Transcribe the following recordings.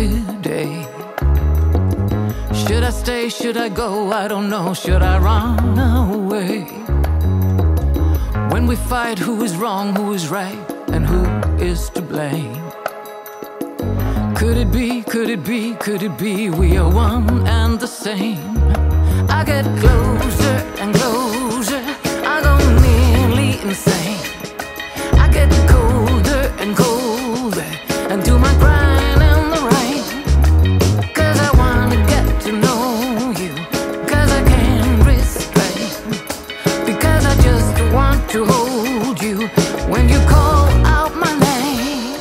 every day. Should I stay, should I go, I don't know. Should I run away? When we fight, who is wrong, who is right, and who is to blame? Could it be, could it be, could it be we are one and the same? I get closer and closer, I go nearly insane. I get colder and colder, and do my crying in the rain. 'Cause I wanna get to know you, 'cause I can't restrain. Because I just want to hold you when you call out my name.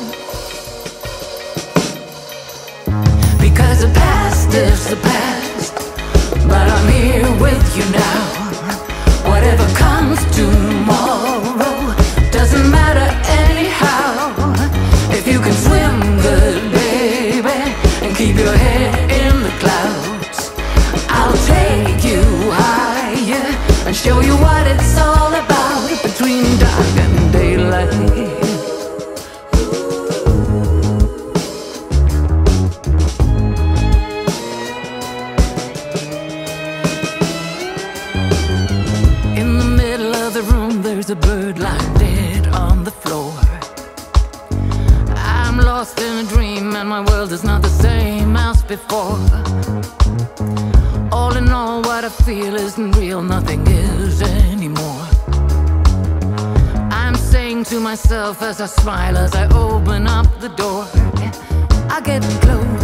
Because the past is the past, but I'm here with you now. Whatever comes tomorrow doesn't matter anyhow. If you can swim good, baby, and keep your head in the clouds, I'll take you higher and show you what it's all about between dark and daylight. There's a bird lying dead on the floor. I'm lost in a dream and my world is not the same as before. All in all, what I feel isn't real, nothing is anymore. I'm saying to myself as I smile, as I open up the door, I get close